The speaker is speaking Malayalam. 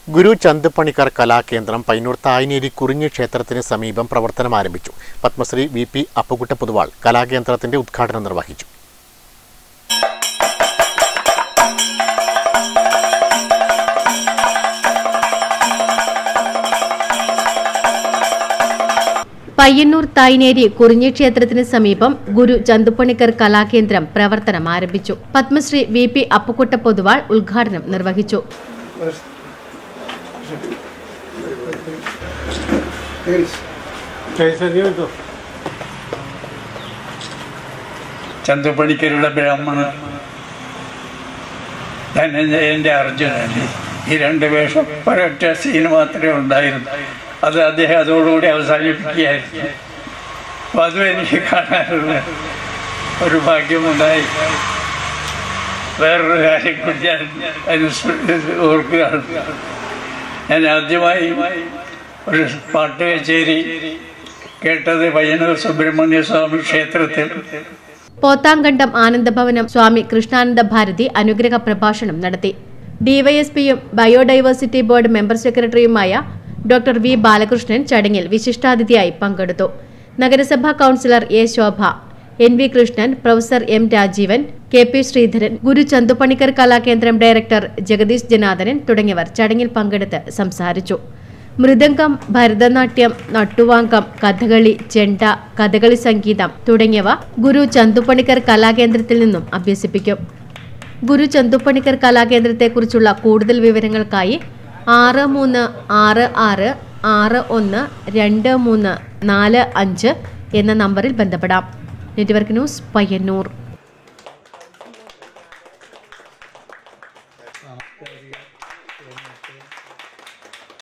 ഗുരു ചന്ദുപണിക്കർ കലാകേന്ദ്രം പയ്യന്നൂർ തായ്നേരി കുറിഞ്ഞി ക്ഷേത്രത്തിന് സമീപം പ്രവർത്തനം ആരംഭിച്ചു. പത്മശ്രീ VP അപ്പുകുട്ട പൊതുവാൾ കലാകേന്ദ്രത്തിന്റെ ഉദ്ഘാടനം നിർവഹിച്ചു. പയ്യന്നൂർ തായ്നേരി കുറിഞ്ഞി ക്ഷേത്രത്തിന് സമീപം ഗുരു ചന്ദുപണിക്കർ കലാകേന്ദ്രം പ്രവർത്തനം ആരംഭിച്ചു. പത്മശ്രീ VP അപ്പുകുട്ട പൊതുവാൾ ഉദ്ഘാടനം നിർവഹിച്ചു. ചന്ദുപണിക്കരുടെ ബ്രാഹ്മണൻ ധനഞ്ജയന്റെ അർജുനൻ, ഈ രണ്ട് വേഷം ഒരൊറ്റ സീൻ മാത്രമേ ഉണ്ടായിരുന്നു. അത് അദ്ദേഹം അതോടുകൂടി അവസാനിപ്പിക്കുകയായിരുന്നു. അപ്പം അതും എനിക്ക് കാണാനുള്ള ഒരു ഭാഗ്യമുണ്ടായി. വേറൊരു കാര്യം കൂടി ഞാൻ ഓർക്കുകയാണ്. ഞാൻ ആദ്യമായി ഒരു പാട്ട് കച്ചേരി കേട്ടത് പയ്യന്നൂർ സുബ്രഹ്മണ്യ സ്വാമി ക്ഷേത്രത്തിൽ. പോത്താങ്കണ്ടം ആനന്ദഭവനം സ്വാമി കൃഷ്ണാനന്ദ ഭാരതി അനുഗ്രഹ പ്രഭാഷണം നടത്തി. DYSPയും ബയോഡൈവേഴ്സിറ്റി ബോർഡ് മെമ്പർ സെക്രട്ടറിയുമായ ഡോക്ടർ V ബാലകൃഷ്ണൻ ചടങ്ങിൽ വിശിഷ്ടാതിഥിയായി പങ്കെടുത്തു. നഗരസഭാ councillor A Shobha, NV Krishnan, professor M Rajeevan, KP Sreedharan, Guru Chandu Panicker Kalakendram director Jagadeesh Janardhanan തുടങ്ങിയവർ ചടങ്ങിൽ പങ്കെടുത്ത് സംസാരിച്ചു. മൃദംഗം, ഭരതനാട്യം, നട്ടുവാങ്കം, കഥകളി, ചെണ്ട, കഥകളി സംഗീതം തുടങ്ങിയവ ഗുരു ചന്ദുപണിക്കർ കലാകേന്ദ്രത്തിൽ നിന്നും അഭ്യസിപ്പിക്കും. ഗുരു ചന്ദുപണിക്കർ കലാകേന്ദ്രത്തെക്കുറിച്ചുള്ള കൂടുതൽ വിവരങ്ങൾക്കായി 6366612345 എന്ന നമ്പറിൽ ബന്ധപ്പെടാം. Network news, Payyanur.